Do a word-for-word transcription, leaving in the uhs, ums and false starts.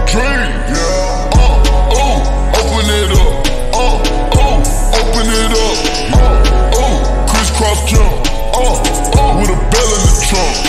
dream. Yeah. Uh, oh, open it up. Uh, oh, open it up. Uh, oh, crisscross jump. Uh, oh, with a bell in the trunk.